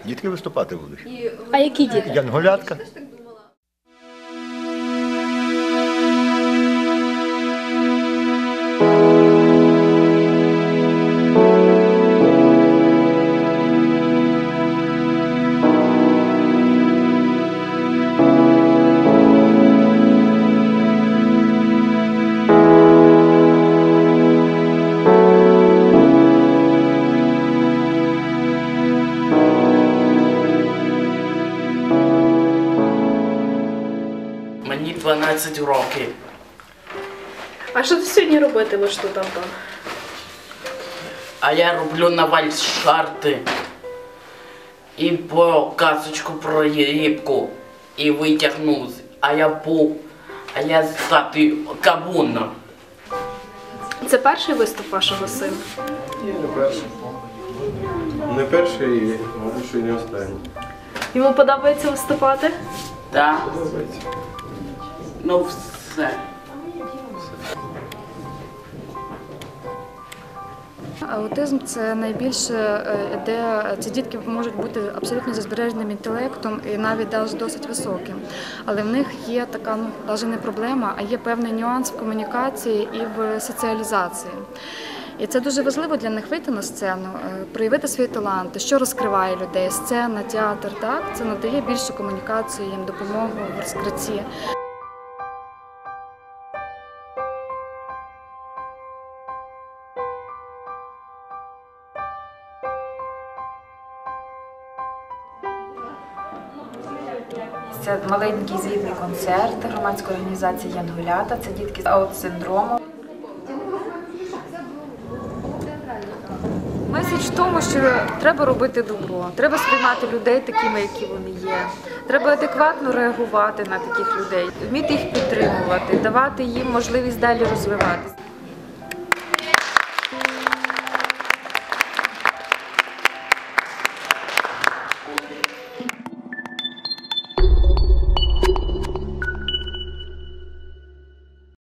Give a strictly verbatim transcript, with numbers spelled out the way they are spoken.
Дітки виступати будуть. А які діти? Янголятка. Мені дванадцять років. А що ти сьогодні робитимеш тут, Антон? А я роблю на вальс-шарти. І по казочку про рибку. І витягнув. А я був. А я стати кавуном. Це перший виступ вашого сина? Ні, не перший. Не перший і, мабуть, що й не останній. Йому подобається виступати? Так? Подобається. Ну все. Аутизм – це найбільше, де ці дітки можуть бути абсолютно зі збереженим інтелектом і навіть досить високим. Але в них є така, ну, навіть не проблема, а є певний нюанс в комунікації і в соціалізації. І це дуже важливо для них вийти на сцену, проявити свої таланти, що розкриває людей, сцена, театр, так? Це надає більшу комунікацію, їм допомогу в розкритті. Це маленький звітний концерт громадської організації «Янголята». Це дітки з аут-синдромом. Меседж в тому, що треба робити добро, треба сприймати людей такими, які вони є. Треба адекватно реагувати на таких людей, вміти їх підтримувати, давати їм можливість далі розвиватися.